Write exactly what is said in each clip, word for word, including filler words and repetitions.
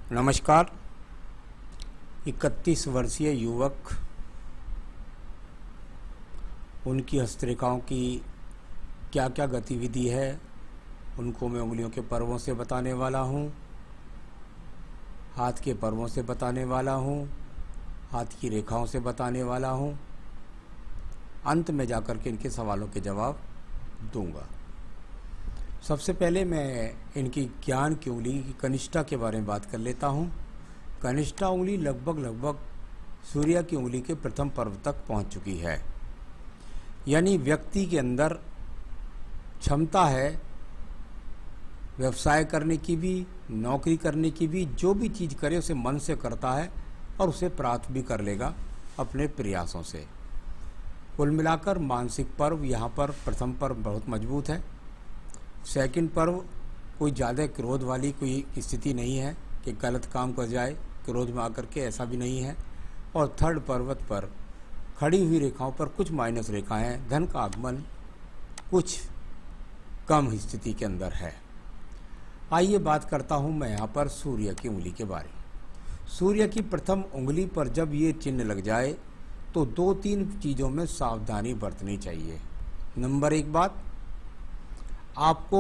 नमस्कार। इकतीस वर्षीय युवक, उनकी हस्तरेखाओं की क्या क्या गतिविधि है उनको मैं उंगलियों के पर्वों से बताने वाला हूँ, हाथ के पर्वों से बताने वाला हूँ, हाथ की रेखाओं से बताने वाला हूँ। अंत में जाकर के इनके सवालों के जवाब दूंगा। सबसे पहले मैं इनकी ज्ञान की उंगली की कनिष्ठा के बारे में बात कर लेता हूँ। कनिष्ठा उंगली लगभग लगभग सूर्य की उंगली के प्रथम पर्व तक पहुँच चुकी है, यानी व्यक्ति के अंदर क्षमता है व्यवसाय करने की भी, नौकरी करने की भी। जो भी चीज़ करे उसे मन से करता है और उसे प्राप्त भी कर लेगा अपने प्रयासों से। कुल मिलाकर मानसिक पर्व यहाँ पर प्रथम पर्व बहुत मजबूत है। सेकंड पर्व कोई ज़्यादा क्रोध वाली कोई स्थिति नहीं है कि गलत काम कर जाए क्रोध में आकर के, ऐसा भी नहीं है। और थर्ड पर्वत पर खड़ी हुई रेखाओं पर कुछ माइनस रेखाएं हैं, धन का आगमन कुछ कम स्थिति के अंदर है। आइए बात करता हूं मैं यहाँ पर सूर्य की उंगली के बारे में। सूर्य की प्रथम उंगली पर जब ये चिन्ह लग जाए तो दो तीन चीज़ों में सावधानी बरतनी चाहिए। नंबर एक बात, आपको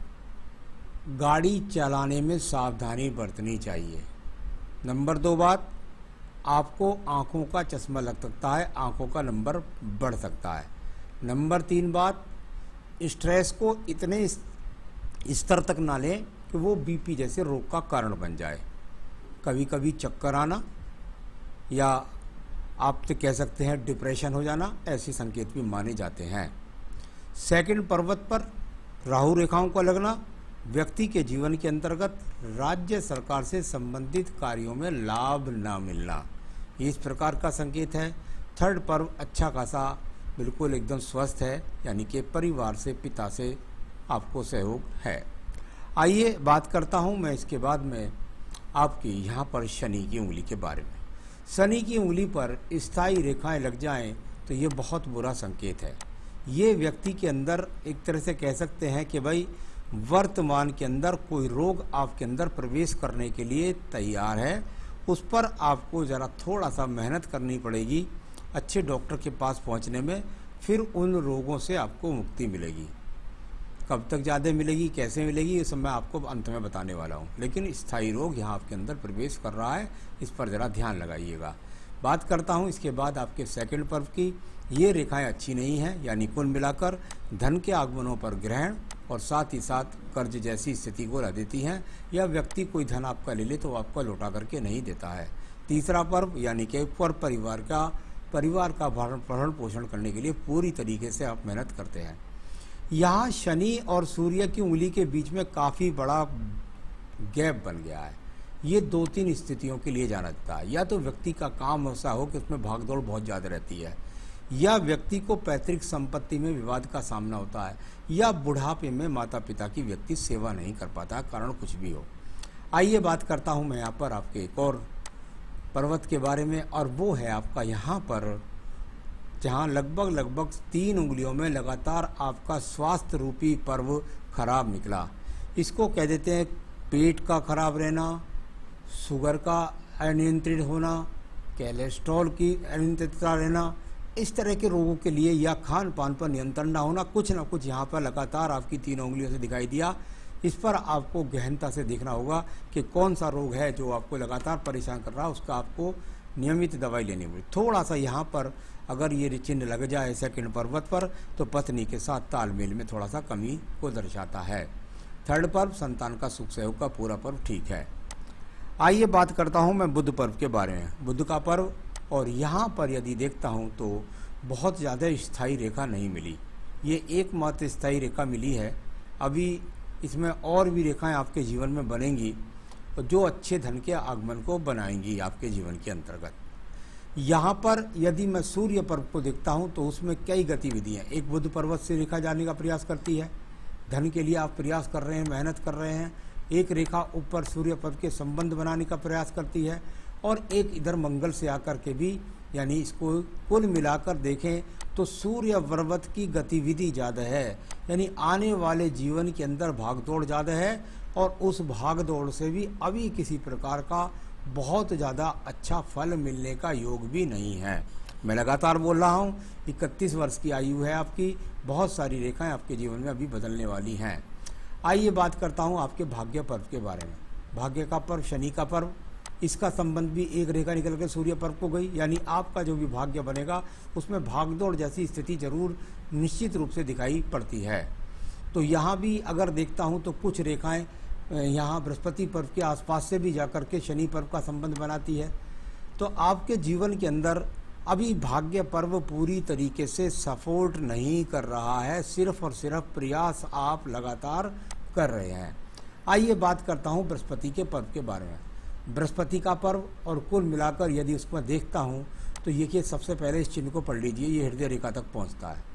गाड़ी चलाने में सावधानी बरतनी चाहिए। नंबर दो बात, आपको आँखों का चश्मा लग सकता है, आँखों का नंबर बढ़ सकता है। नंबर तीन बात, स्ट्रेस को इतने स्तर तक ना लें कि वो बीपी जैसे रोग का कारण बन जाए। कभी कभी चक्कर आना या आप तो कह सकते हैं डिप्रेशन हो जाना, ऐसे संकेत भी माने जाते हैं। सेकंड पर्वत पर राहु रेखाओं का लगना व्यक्ति के जीवन के अंतर्गत राज्य सरकार से संबंधित कार्यों में लाभ न मिलना, इस प्रकार का संकेत है। थर्ड पर्व अच्छा खासा बिल्कुल एकदम स्वस्थ है, यानी कि परिवार से, पिता से आपको सहयोग है। आइए बात करता हूं मैं इसके बाद में आपकी यहाँ पर शनि की उंगली के बारे में। शनि की उंगली पर स्थायी रेखाएं लग जाएं तो ये बहुत बुरा संकेत है। ये व्यक्ति के अंदर एक तरह से कह सकते हैं कि भाई वर्तमान के अंदर कोई रोग आपके अंदर प्रवेश करने के लिए तैयार है, उस पर आपको ज़रा थोड़ा सा मेहनत करनी पड़ेगी अच्छे डॉक्टर के पास पहुंचने में, फिर उन रोगों से आपको मुक्ति मिलेगी। कब तक ज़्यादा मिलेगी, कैसे मिलेगी, ये सब मैं आपको अंत में बताने वाला हूँ। लेकिन स्थायी रोग यहाँ आपके अंदर प्रवेश कर रहा है, इस पर ज़रा ध्यान लगाइएगा। बात करता हूँ इसके बाद आपके सेकंड पर्व की। ये रेखाएं अच्छी नहीं हैं, यानी कुल मिलाकर धन के आगमनों पर ग्रहण और साथ ही साथ कर्ज जैसी स्थिति को ला देती हैं, या व्यक्ति कोई धन आपका ले ले तो आपको लौटा करके नहीं देता है। तीसरा पर्व यानी कि पर परिवार का परिवार का भरण पोषण करने के लिए पूरी तरीके से आप मेहनत करते हैं। यहाँ शनि और सूर्य की उंगली के बीच में काफ़ी बड़ा गैप बन गया है। ये दो तीन स्थितियों के लिए जाना जाता है। या तो व्यक्ति का काम ऐसा हो कि उसमें भागदौड़ बहुत ज़्यादा रहती है, या व्यक्ति को पैतृक संपत्ति में विवाद का सामना होता है, या बुढ़ापे में माता पिता की व्यक्ति सेवा नहीं कर पाता, कारण कुछ भी हो। आइए बात करता हूँ मैं यहाँ पर आपके एक और पर्वत के बारे में, और वो है आपका यहाँ पर जहाँ लगभग लगभग तीन उंगलियों में लगातार आपका स्वास्थ्य रूपी पर्व खराब निकला। इसको कह देते हैं पेट का खराब रहना, शुगर का अनियंत्रित होना, कोलेस्ट्रॉल की अनियंत्रितता रहना, इस तरह के रोगों के लिए, या खान पान पर नियंत्रण ना होना, कुछ ना कुछ यहाँ पर लगातार आपकी तीन उंगलियों से दिखाई दिया। इस पर आपको गहनता से देखना होगा कि कौन सा रोग है जो आपको लगातार परेशान कर रहा है, उसका आपको नियमित दवाई लेनी होगी। थोड़ा सा यहाँ पर अगर ये चिन्ह लग जाए सेकंड पर्वत पर तो पत्नी के साथ तालमेल में थोड़ा सा कमी को दर्शाता है। थर्ड पर्व संतान का सुख सहयोग का पूरा पर्व ठीक है। आइए बात करता हूँ मैं बुध पर्व के बारे में। बुध का पर्व, और यहाँ पर यदि देखता हूँ तो बहुत ज़्यादा स्थायी रेखा नहीं मिली, ये एकमात्र स्थायी रेखा मिली है। अभी इसमें और भी रेखाएं आपके जीवन में बनेंगी जो अच्छे धन के आगमन को बनाएंगी आपके जीवन के अंतर्गत। यहाँ पर यदि मैं सूर्य पर्व को देखता हूँ तो उसमें कई गतिविधियाँ, एक बुध पर्वत से रेखा जाने का प्रयास करती है, धन के लिए आप प्रयास कर रहे हैं, मेहनत कर रहे हैं। एक रेखा ऊपर सूर्य पर्व के संबंध बनाने का प्रयास करती है, और एक इधर मंगल से आकर के भी, यानी इसको कुल मिलाकर देखें तो सूर्य पर्वत की गतिविधि ज़्यादा है, यानी आने वाले जीवन के अंदर भागदौड़ ज़्यादा है और उस भाग दौड़ से भी अभी किसी प्रकार का बहुत ज़्यादा अच्छा फल मिलने का योग भी नहीं है। मैं लगातार बोल रहा हूँ, इकतीस वर्ष की आयु है आपकी, बहुत सारी रेखाएं आपके जीवन में अभी बदलने वाली हैं। आइए बात करता हूँ आपके भाग्य पर्व के बारे में। भाग्य का पर्व शनि का पर्व, इसका संबंध भी एक रेखा निकल के सूर्य पर्व को गई, यानी आपका जो भी भाग्य बनेगा उसमें भागदौड़ जैसी स्थिति जरूर निश्चित रूप से दिखाई पड़ती है। तो यहाँ भी अगर देखता हूँ तो कुछ रेखाएं यहाँ बृहस्पति पर्व के आसपास से भी जाकर के शनि पर्व का संबंध बनाती है। तो आपके जीवन के अंदर अभी भाग्य पर्व पूरी तरीके से सपोर्ट नहीं कर रहा है, सिर्फ और सिर्फ प्रयास आप लगातार कर रहे हैं। आइए बात करता हूँ बृहस्पति के पर्व के बारे में। बृहस्पति का पर्व और कुल मिलाकर यदि उसको देखता हूँ तो ये कि सबसे पहले इस चिन्ह को पढ़ लीजिए, ये हृदय रेखा तक पहुँचता है।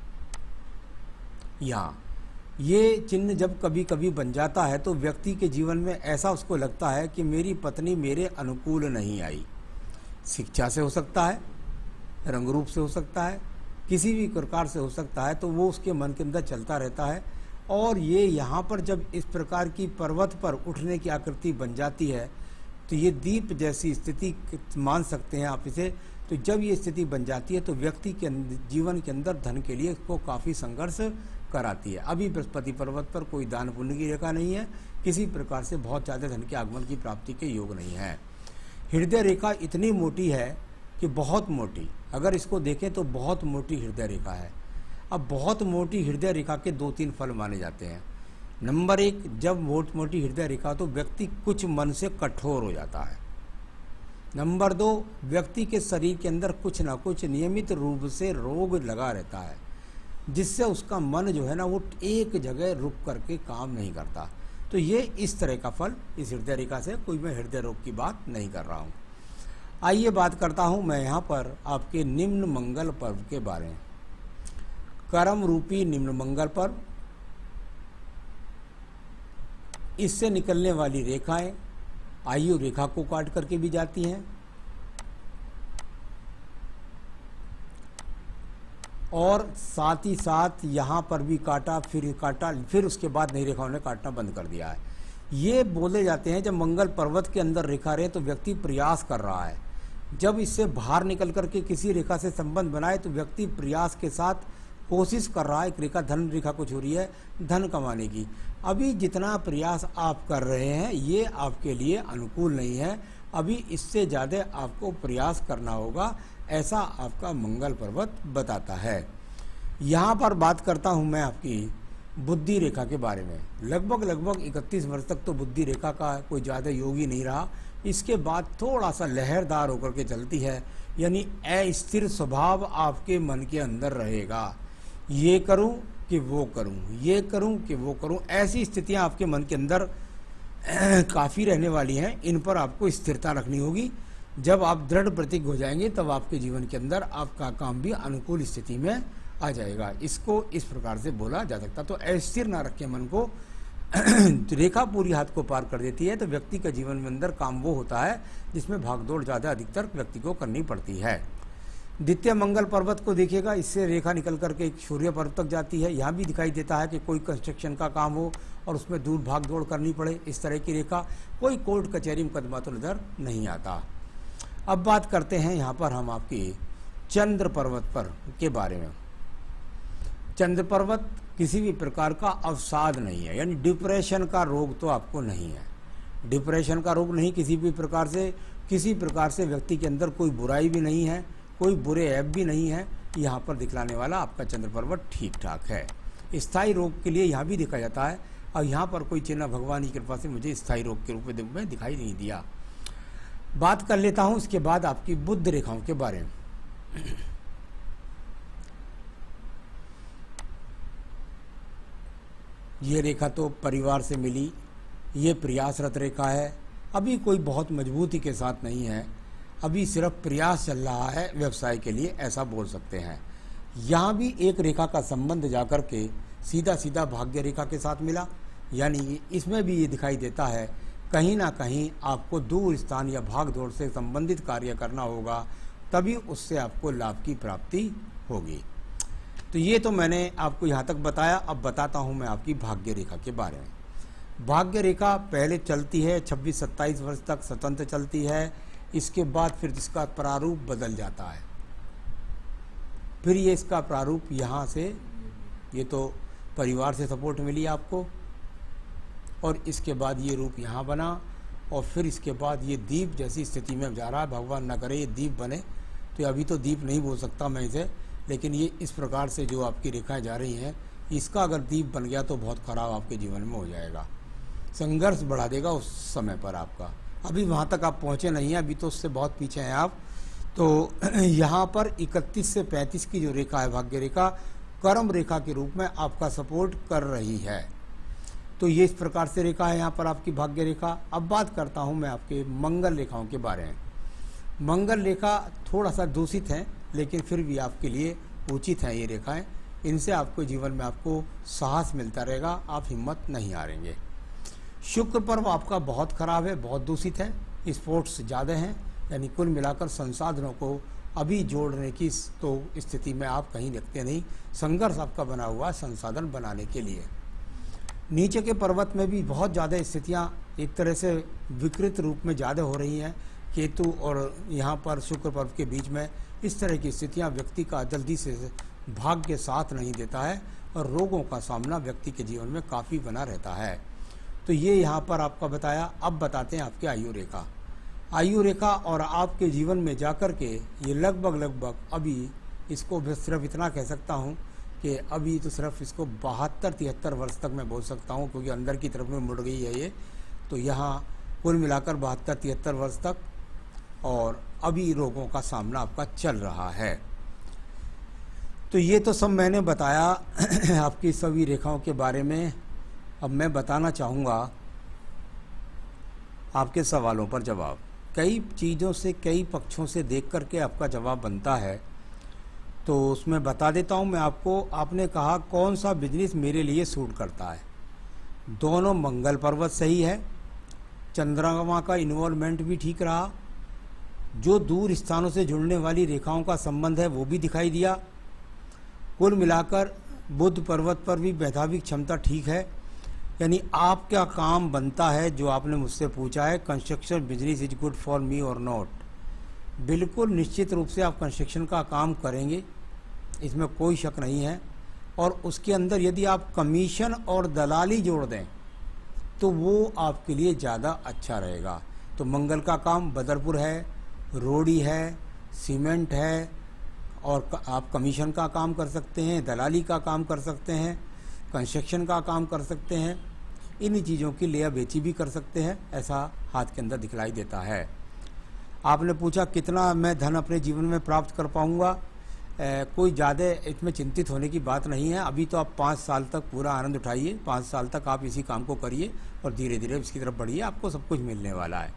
यहाँ ये चिन्ह जब कभी कभी बन जाता है तो व्यक्ति के जीवन में ऐसा उसको लगता है कि मेरी पत्नी मेरे अनुकूल नहीं आई। शिक्षा से हो सकता है, रंग रूप से हो सकता है, किसी भी प्रकार से हो सकता है, तो वो उसके मन के अंदर चलता रहता है। और ये यहाँ पर जब इस प्रकार की पर्वत पर उठने की आकृति बन जाती है तो ये दीप जैसी स्थिति मान सकते हैं आप इसे। तो जब ये स्थिति बन जाती है तो व्यक्ति के जीवन के अंदर धन के लिए इसको काफ़ी संघर्ष कराती है। अभी बृहस्पति पर्वत पर कोई दान पुण्य की रेखा नहीं है, किसी प्रकार से बहुत ज़्यादा धन के आगमन की प्राप्ति के योग नहीं है। हृदय रेखा इतनी मोटी है कि बहुत मोटी, अगर इसको देखें तो बहुत मोटी हृदय रेखा है। अब बहुत मोटी हृदय रेखा के दो तीन फल माने जाते हैं। नंबर एक, जब मोट मोटी हृदय रेखा तो व्यक्ति कुछ मन से कठोर हो जाता है। नंबर दो, व्यक्ति के शरीर के अंदर कुछ ना कुछ नियमित रूप से रोग लगा रहता है, जिससे उसका मन जो है ना वो एक जगह रुक करके काम नहीं करता। तो ये इस तरह का फल इस हृदय रेखा से, कोई मैं हृदय रोग की बात नहीं कर रहा हूँ। आइए बात करता हूँ मैं यहाँ पर आपके निम्न मंगल पर्व के बारे में। कर्म रूपी निम्न मंगल पर्व, इससे निकलने वाली रेखाएं आयु रेखा को काट करके भी जाती हैं और साथ ही साथ यहाँ पर भी काटा, फिर काटा, फिर उसके बाद नई रेखाओं ने काटना बंद कर दिया है। ये बोले जाते हैं जब मंगल पर्वत के अंदर रेखा रहे तो व्यक्ति प्रयास कर रहा है, जब इससे बाहर निकल करके किसी रेखा से संबंध बनाए तो व्यक्ति प्रयास के साथ कोशिश कर रहा है। एक रेखा धन रेखा को छू रही है धन कमाने की। अभी जितना प्रयास आप कर रहे हैं ये आपके लिए अनुकूल नहीं है, अभी इससे ज़्यादा आपको प्रयास करना होगा, ऐसा आपका मंगल पर्वत बताता है। यहाँ पर बात करता हूँ मैं आपकी बुद्धि रेखा के बारे में। लगभग लगभग इकतीस वर्ष तक तो बुद्धि रेखा का कोई ज़्यादा योग ही नहीं रहा, इसके बाद थोड़ा सा लहरदार होकर के चलती है, यानी अस्थिर स्वभाव आपके मन के अंदर रहेगा। ये करूं कि वो करूं, ये करूं कि वो करूं, ऐसी स्थितियां आपके मन के अंदर काफ़ी रहने वाली हैं। इन पर आपको स्थिरता रखनी होगी। जब आप दृढ़ प्रतिज्ञ हो जाएंगे तब आपके जीवन के अंदर आपका काम भी अनुकूल स्थिति में आ जाएगा। इसको इस प्रकार से बोला जा सकता। तो अस्थिर ना रखें मन को। रेखा पूरी हाथ को पार कर देती है तो व्यक्ति का जीवन में अंदर काम वो होता है जिसमें भागदौड़ ज़्यादा अधिकतर व्यक्ति को करनी पड़ती है। द्वितीय मंगल पर्वत को देखिएगा, इससे रेखा निकल करके एक सूर्य पर्व तक जाती है। यहाँ भी दिखाई देता है कि कोई कंस्ट्रक्शन का काम हो और उसमें दूर भाग दौड़ करनी पड़े, इस तरह की रेखा। कोई कोर्ट कचहरी मुकदमा तो नजर नहीं आता। अब बात करते हैं यहाँ पर हम आपकी चंद्र पर्वत पर के बारे में। चंद्र पर्वत किसी भी प्रकार का अवसाद नहीं है, यानी डिप्रेशन का रोग तो आपको नहीं है। डिप्रेशन का रोग नहीं, किसी भी प्रकार से किसी प्रकार से व्यक्ति के अंदर कोई बुराई भी नहीं है, कोई बुरे ऐप भी नहीं है। यहाँ पर दिखलाने वाला आपका चंद्र पर्वत ठीक ठाक है। स्थायी रोग के लिए यहाँ भी देखा जाता है और यहाँ पर कोई चिन्ह भगवान की कृपा से मुझे स्थायी रोग के रूप में दिखाई नहीं दिया। बात कर लेता हूँ इसके बाद आपकी बुध रेखाओं के बारे में। ये रेखा तो परिवार से मिली, ये प्रयासरत रेखा है, अभी कोई बहुत मजबूती के साथ नहीं है, अभी सिर्फ प्रयास चल रहा है व्यवसाय के लिए, ऐसा बोल सकते हैं। यहाँ भी एक रेखा का संबंध जाकर के सीधा सीधा भाग्य रेखा के साथ मिला, यानी इसमें भी ये दिखाई देता है कहीं ना कहीं आपको दूर स्थान या भाग दौड़ से संबंधित कार्य करना होगा, तभी उससे आपको लाभ की प्राप्ति होगी। तो ये तो मैंने आपको यहाँ तक बताया। अब बताता हूँ मैं आपकी भाग्य रेखा के बारे में। भाग्य रेखा पहले चलती है छब्बीस सत्ताईस वर्ष तक स्वतंत्र चलती है, इसके बाद फिर इसका प्रारूप बदल जाता है। फिर ये इसका प्रारूप यहाँ से, ये तो परिवार से सपोर्ट मिली आपको, और इसके बाद ये रूप यहाँ बना, और फिर इसके बाद ये दीप जैसी स्थिति में जा रहा है। भगवान न करे ये दीप बने, तो अभी तो दीप नहीं बोल सकता मैं इसे, लेकिन ये इस प्रकार से जो आपकी रेखाएं जा रही हैं, इसका अगर दीप बन गया तो बहुत खराब आपके जीवन में हो जाएगा, संघर्ष बढ़ा देगा उस समय पर आपका। अभी वहाँ तक आप पहुँचे नहीं हैं, अभी तो उससे बहुत पीछे हैं आप। तो यहाँ पर इकतीस से पैंतीस की जो रेखा है भाग्य रेखा, कर्म रेखा के रूप में आपका सपोर्ट कर रही है। तो ये इस प्रकार से रेखा है यहाँ पर आपकी भाग्य रेखा। अब बात करता हूँ मैं आपके मंगल रेखाओं के बारे में। मंगल रेखा थोड़ा सा दूषित है, लेकिन फिर भी आपके लिए उचित हैं ये रेखाएं। इनसे आपको जीवन में आपको साहस मिलता रहेगा, आप हिम्मत नहीं हारेंगे। शुक्र पर्व आपका बहुत खराब है, बहुत दूषित है, स्पोर्ट्स ज़्यादा हैं, यानी कुल मिलाकर संसाधनों को अभी जोड़ने की तो स्थिति में आप कहीं देखते नहीं। संघर्ष आपका बना हुआ है संसाधन बनाने के लिए। नीचे के पर्वत में भी बहुत ज़्यादा स्थितियाँ एक तरह से विकृत रूप में ज़्यादा हो रही हैं। केतु और यहाँ पर शुक्र पर्व के बीच में इस तरह की स्थितियाँ व्यक्ति का जल्दी से भाग्य साथ नहीं देता है, और रोगों का सामना व्यक्ति के जीवन में काफ़ी बना रहता है। तो ये यहाँ पर आपका बताया। अब बताते हैं आपके आयु रेखा। आयु रेखा और आपके जीवन में जाकर के ये लगभग लगभग अभी इसको सिर्फ इतना कह सकता हूँ कि अभी तो सिर्फ इसको बहत्तर तिहत्तर वर्ष तक मैं बोल सकता हूँ, क्योंकि अंदर की तरफ में मुड़ गई है ये। तो यहाँ कुल मिलाकर बहत्तर तिहत्तर वर्ष तक, और अभी रोगों का सामना आपका चल रहा है। तो ये तो सब मैंने बताया आपकी सभी रेखाओं के बारे में। अब मैं बताना चाहूँगा आपके सवालों पर जवाब। कई चीज़ों से, कई पक्षों से देख करके आपका जवाब बनता है, तो उसमें बता देता हूँ मैं आपको। आपने कहा कौन सा बिजनेस मेरे लिए सूट करता है। दोनों मंगल पर्वत सही है, चंद्रमा का इन्वॉल्वमेंट भी ठीक रहा, जो दूर स्थानों से जुड़ने वाली रेखाओं का संबंध है वो भी दिखाई दिया। कुल मिलाकर बुध पर्वत पर भी वैधानिक क्षमता ठीक है, यानी आपका काम बनता है जो आपने मुझसे पूछा है, construction business is good for me और नॉट। बिल्कुल निश्चित रूप से आप कंस्ट्रक्शन का काम करेंगे, इसमें कोई शक नहीं है। और उसके अंदर यदि आप कमीशन और दलाली जोड़ दें तो वो आपके लिए ज़्यादा अच्छा रहेगा। तो मंगल का काम बदरपुर है, रोड़ी है, सीमेंट है, और आप कमीशन का काम कर सकते हैं, दलाली का काम कर सकते हैं, कंस्ट्रक्शन का काम कर सकते हैं, इन्हीं चीज़ों की लिया बेची भी कर सकते हैं, ऐसा हाथ के अंदर दिखलाई देता है। आपने पूछा कितना मैं धन अपने जीवन में प्राप्त कर पाऊंगा। कोई ज़्यादा इसमें चिंतित होने की बात नहीं है। अभी तो आप पाँच साल तक पूरा आनंद उठाइए, पाँच साल तक आप इसी काम को करिए और धीरे धीरे इसकी तरफ बढ़िए, आपको सब कुछ मिलने वाला है।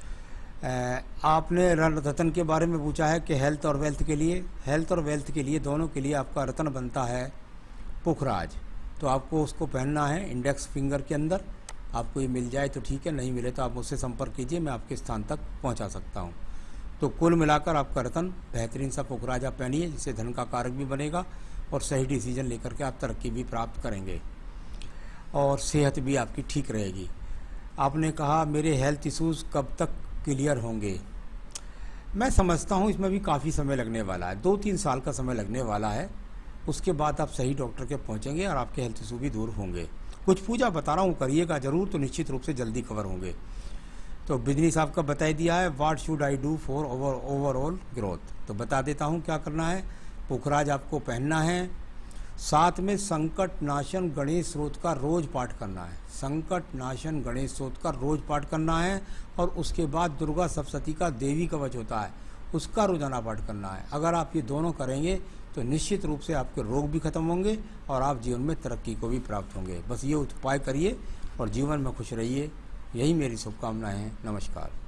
आपने रत्न के बारे में पूछा है कि हेल्थ और वेल्थ के लिए, हेल्थ और वेल्थ के लिए दोनों के लिए आपका रत्न बनता है पुखराज। तो आपको उसको पहनना है इंडेक्स फिंगर के अंदर। आपको ये मिल जाए तो ठीक है, नहीं मिले तो आप मुझसे संपर्क कीजिए, मैं आपके स्थान तक पहुंचा सकता हूं। तो कुल मिलाकर आपका रत्न बेहतरीन सा पुखराज आप पहनिए, जिससे धन का कारक भी बनेगा और सही डिसीजन लेकर के आप तरक्की भी प्राप्त करेंगे और सेहत भी आपकी ठीक रहेगी। आपने कहा मेरे हेल्थ इश्यूज़ कब तक क्लियर होंगे। मैं समझता हूँ इसमें भी काफ़ी समय लगने वाला है, दो तीन साल का समय लगने वाला है। उसके बाद आप सही डॉक्टर के पहुँचेंगे और आपके हेल्थ इशू भी दूर होंगे। कुछ पूजा बता रहा हूँ, करिएगा ज़रूर, तो निश्चित रूप से जल्दी कवर होंगे। तो बिजनेस आपका बता दिया है, what should I do for over overall growth. तो बता देता हूँ क्या करना है। पुखराज आपको पहनना है, साथ में संकट नाशन गणेश स्रोत का रोज पाठ करना है। संकट नाशन गणेश स्रोत का रोज पाठ करना है, और उसके बाद दुर्गा सप्तशती का देवी कवच होता है उसका रोजाना पाठ करना है। अगर आप ये दोनों करेंगे तो निश्चित रूप से आपके रोग भी खत्म होंगे और आप जीवन में तरक्की को भी प्राप्त होंगे। बस ये उपाय करिए और जीवन में खुश रहिए, यही मेरी शुभकामनाएं हैं। नमस्कार।